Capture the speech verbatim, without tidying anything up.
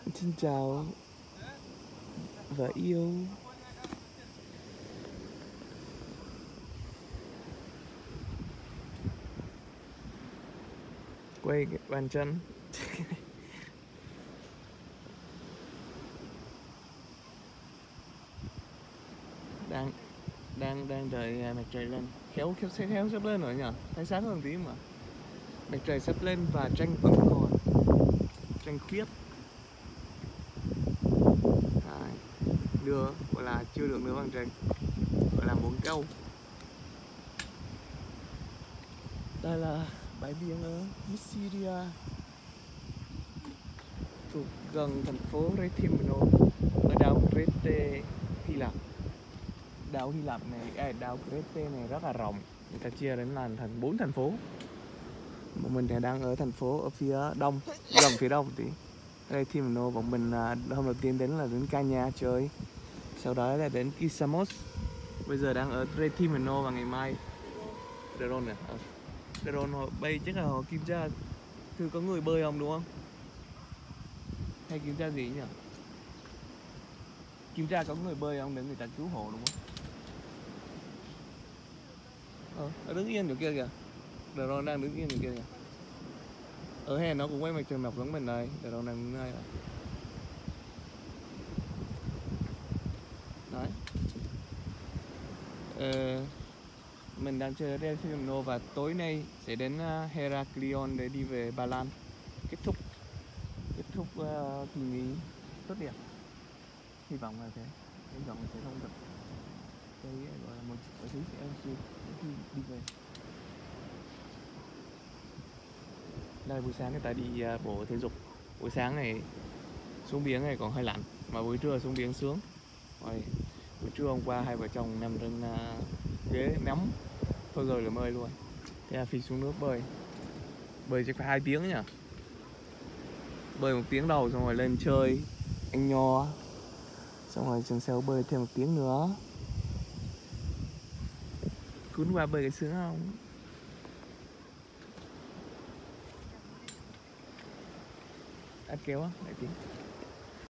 Xin chào vợ yêu. Quay cái bàn chân. đang đang đang đợi mặt trời lên. Khéo khéo khéo, khéo sắp lên rồi nhỉ? Thấy sáng hơn tí mà. Mặt trời sắp lên và tranh vẫn còn. Tranh khuyết. Đấy. Đưa gọi là chưa được nữa bằng tranh, gọi là muốn câu. Đây là bãi biển ở Mysia, thuộc gần thành phố Rethymno, ở đảo Crete, Hy Lạp. Đảo Hy Lạp này, à, đảo Crete này rất là rộng, người ta chia đến là thành bốn thành phố. Bọn mình thì đang ở thành phố ở phía đông, gần phía đông tí. Rethymno. Bọn mình hôm đầu tiên đến là đến Kanya chơi, sau đó là đến Kissamos. Bây giờ đang ở Rethymno và ngày mai Drone nè. À, Drone họ bay chắc là họ kiểm tra thử có người bơi không, đúng không? Hay kiểm tra gì nhỉ? Kiểm tra có người bơi không để người ta cứu hộ, đúng không? Ờ, nó đứng yên chỗ kia kìa. Drone đang đứng yên chỗ kia kìa. Ở hè nó cũng quay mặt trời mọc giống mình này. Drone đang đứng đây. Đấy. Ờ, mình đang chơi ở Rethymno và tối nay sẽ đến Heraklion để đi về Ba Lan, kết thúc kết thúc uh, kỳ nghỉ tốt đẹp. Hy vọng là thế. Hy vọng sẽ không gặp cái gọi là một cái thứ sẽ suy khi đi về. Đây buổi sáng người ta đi uh, bộ thể dục. Buổi sáng này xuống biển này còn hơi lạnh, mà buổi trưa xuống biển sướng. Rồi, buổi trưa hôm qua hai vợ chồng nằm trên uh, ghế nóng thôi rồi là mơi luôn. Thế là Phi xuống nước bơi. Bơi chắc phải hai tiếng nhỉ. Bơi một tiếng đầu xong rồi lên chơi ăn nho. Xong rồi trường sau bơi thêm một tiếng nữa. Cuốn qua bơi cái sướng không? Ăn kéo á, lại tiếng.